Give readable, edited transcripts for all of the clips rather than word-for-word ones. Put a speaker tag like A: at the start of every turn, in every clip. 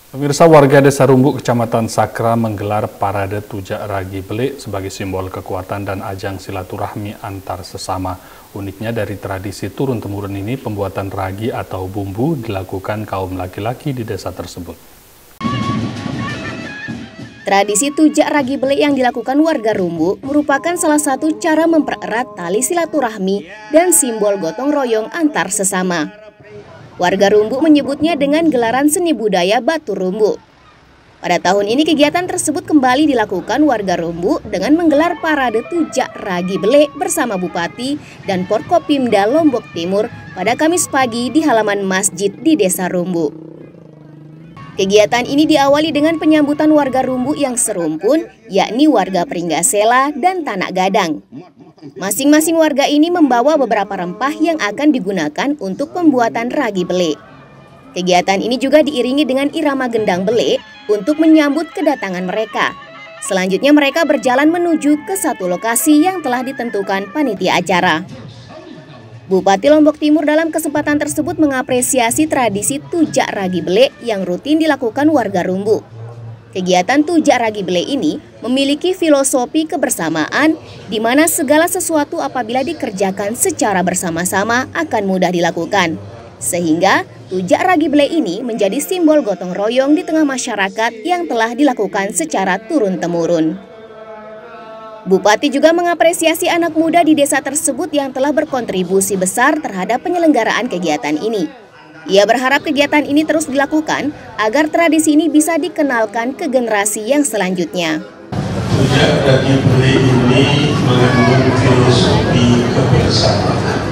A: Pemirsa, warga Desa Rumbu, Kecamatan Sakra menggelar parade Tujak Ragi Belik sebagai simbol kekuatan dan ajang silaturahmi antar sesama. Uniknya dari tradisi turun-temurun ini, pembuatan ragi atau bumbu dilakukan kaum laki-laki di desa tersebut.
B: Tradisi Tujak Ragi Belik yang dilakukan warga Rumbu merupakan salah satu cara mempererat tali silaturahmi dan simbol gotong royong antar sesama. Warga Rumbu menyebutnya dengan gelaran seni budaya Batu Rumbu. Pada tahun ini kegiatan tersebut kembali dilakukan warga Rumbu dengan menggelar parade Tujak Ragi Belik bersama Bupati dan Porkopimda Lombok Timur pada Kamis pagi di halaman masjid di Desa Rumbu. Kegiatan ini diawali dengan penyambutan warga Rumbu yang serumpun, yakni warga Pringgasela dan Tanak Gadang. Masing-masing warga ini membawa beberapa rempah yang akan digunakan untuk pembuatan ragi belik. Kegiatan ini juga diiringi dengan irama gendang belik untuk menyambut kedatangan mereka. Selanjutnya mereka berjalan menuju ke satu lokasi yang telah ditentukan panitia acara. Bupati Lombok Timur dalam kesempatan tersebut mengapresiasi tradisi Tujak Ragi Belik yang rutin dilakukan warga Rumbu. Kegiatan Tujak Ragi Belik ini memiliki filosofi kebersamaan di mana segala sesuatu apabila dikerjakan secara bersama-sama akan mudah dilakukan. Sehingga Tujak Ragi Belik ini menjadi simbol gotong royong di tengah masyarakat yang telah dilakukan secara turun-temurun. Bupati juga mengapresiasi anak muda di desa tersebut yang telah berkontribusi besar terhadap penyelenggaraan kegiatan ini. Ia berharap kegiatan ini terus dilakukan agar tradisi ini bisa dikenalkan ke generasi yang selanjutnya.
C: Tujak Ragi Belik ini mengandung filosofi kebersamaan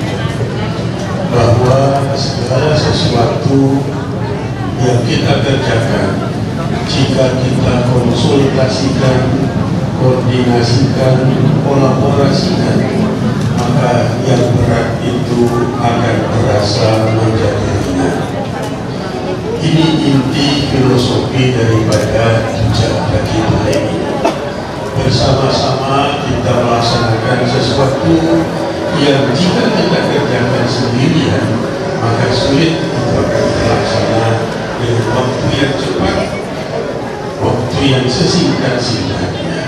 C: bahwa segala sesuatu yang kita kerjakan, jika kita konsultasikan, koordinasikan, kolaborasikan, maka yang berat itu akan terasa menjadi ringan. Ini inti filosofi daripada Tujak Ragi Belik ini. Bersama-sama kita melaksanakan sesuatu yang jika kita kerjakan sendirian, maka sulit itu akan terlaksana dengan waktu yang cepat, waktu yang sesingkat-singkatnya.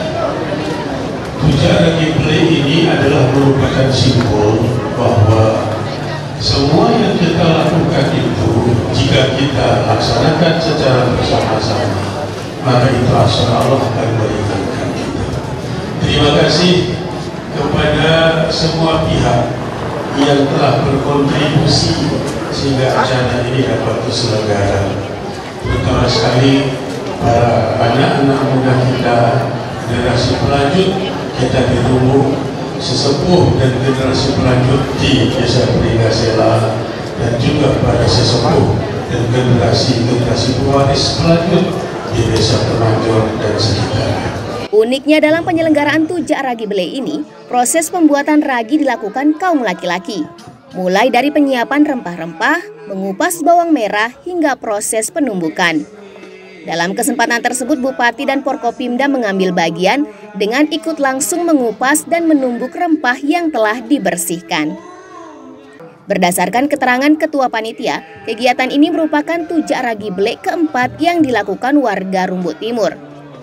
C: Tujak Ragi Belik ini adalah merupakan simbol bahwa semua yang kita lakukan itu, jika kita laksanakan secara bersama-sama, maka itu asal Allah akan meringankan kita. Terima kasih kepada semua pihak yang telah berkontribusi sehingga acara ini dapat terselenggara. Terutama sekali para anak-anak muda kita, generasi pelanjut kita di Rumbu, sesepuh dan generasi pelanjut di Desa Pringgasela, dan juga para sesepuh dan generasi pewaris pelanjut di Desa Temanjor dan sekitarnya.
B: Uniknya dalam penyelenggaraan Tujak Ragi Belik ini, proses pembuatan ragi dilakukan kaum laki-laki. Mulai dari penyiapan rempah-rempah, mengupas bawang merah, hingga proses penumbukan. Dalam kesempatan tersebut, Bupati dan Porkopimda mengambil bagian dengan ikut langsung mengupas dan menumbuk rempah yang telah dibersihkan. Berdasarkan keterangan Ketua Panitia, kegiatan ini merupakan Tujak Ragi Belik keempat yang dilakukan warga Rumbu Timur.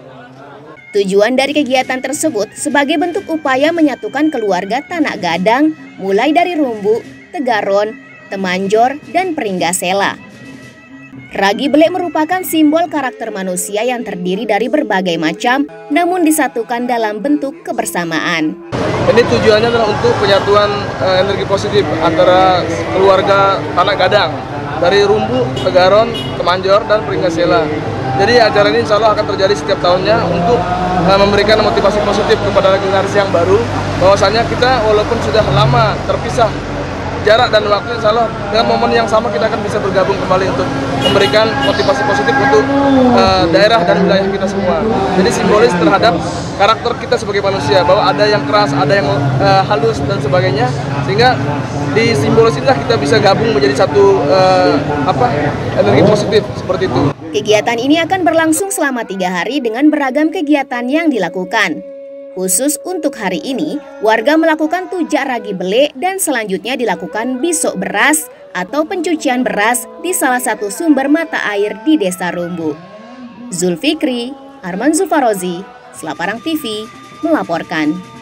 B: Tujuan dari kegiatan tersebut sebagai bentuk upaya menyatukan keluarga Tanak Gadang mulai dari Rumbu, Tegaron, Temanjor, dan Pringgasela. Ragi Belik merupakan simbol karakter manusia yang terdiri dari berbagai macam namun disatukan dalam bentuk kebersamaan.
D: Ini tujuannya adalah untuk penyatuan energi positif antara keluarga Tanak Gadang dari Rumbu, Tegaron, Temanjor, dan Pringgasela. Jadi acara ini insya Allah akan terjadi setiap tahunnya untuk memberikan motivasi positif kepada generasi yang baru, bahwasanya kita walaupun sudah lama terpisah jarak dan waktu, insya Allah dengan momen yang sama kita akan bisa bergabung kembali untuk memberikan motivasi positif untuk daerah dan wilayah kita semua. Jadi simbolis terhadap karakter kita sebagai manusia, bahwa ada yang keras, ada yang halus dan sebagainya, sehingga di simbolis inilah kita bisa gabung menjadi satu energi positif seperti itu.
B: Kegiatan ini akan berlangsung selama 3 hari dengan beragam kegiatan yang dilakukan. Khusus untuk hari ini, warga melakukan Tujak Ragi Belik dan selanjutnya dilakukan bisok beras, atau pencucian beras di salah satu sumber mata air di Desa Rumbu. Zulfikri, Arman Zulfarozi, Selaparang TV, melaporkan.